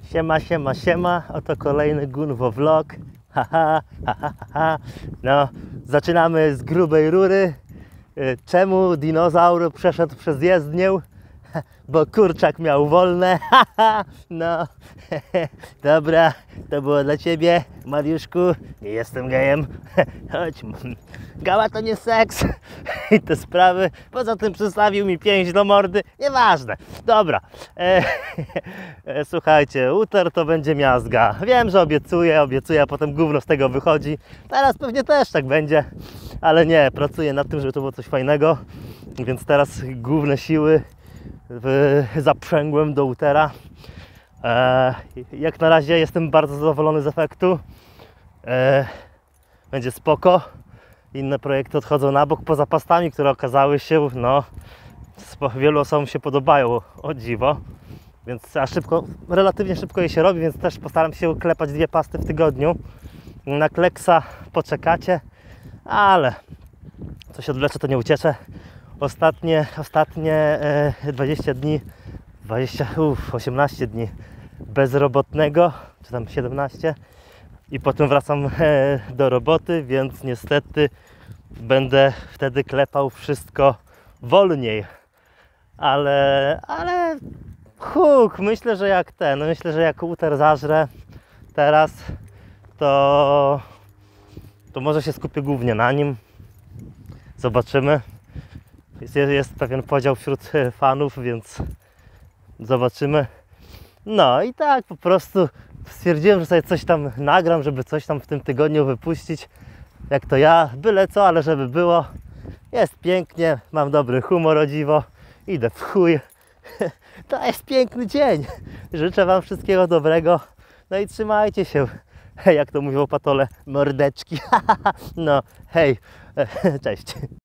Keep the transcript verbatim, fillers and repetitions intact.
Siema, siema, siema, oto kolejny Gunwo vlog. Haha, haha, haha. No, zaczynamy z grubej rury. Czemu dinozaur przeszedł przez jezdnię? Bo kurczak miał wolne. No, dobra, to było dla ciebie, Mariuszku. Nie jestem gejem. Chodź, gała to nie seks. I te sprawy. Poza tym przystawił mi pięść do mordy. Nieważne. Dobra. E, e, słuchajcie, uter to będzie miazga. Wiem, że obiecuję, obiecuję, a potem gówno z tego wychodzi. Teraz pewnie też tak będzie. Ale nie, pracuję nad tym, żeby to było coś fajnego. Więc teraz główne siły w, zaprzęgłem do utera. E, jak na razie jestem bardzo zadowolony z efektu. E, będzie spoko. Inne projekty odchodzą na bok poza pastami, które okazały się, no, wielu osobom się podobają, o dziwo. Więc a szybko, relatywnie szybko je się robi, więc też postaram się klepać dwie pasty w tygodniu. Na Kleksa poczekacie, ale coś odwleczę, to nie ucieczę. Ostatnie, ostatnie e, dwadzieścia dni, dwadzieścia, uf, osiemnaście dni bezrobotnego, czy tam siedemnaście, i potem wracam e, do roboty, więc niestety będę wtedy klepał wszystko wolniej. Ale, ale huk, myślę, że jak ten, myślę, że jak uter zażre teraz, to, to może się skupię głównie na nim. Zobaczymy. Jest, jest pewien podział wśród fanów, więc zobaczymy. No i tak po prostu stwierdziłem, że sobie coś tam nagram, żeby coś tam w tym tygodniu wypuścić. Jak to ja, byle co, ale żeby było. Jest pięknie, mam dobry humor, o dziwo. Idę w chuj. To jest piękny dzień. Życzę wam wszystkiego dobrego. No i trzymajcie się. Jak to mówią patole, mordeczki. No, hej, cześć.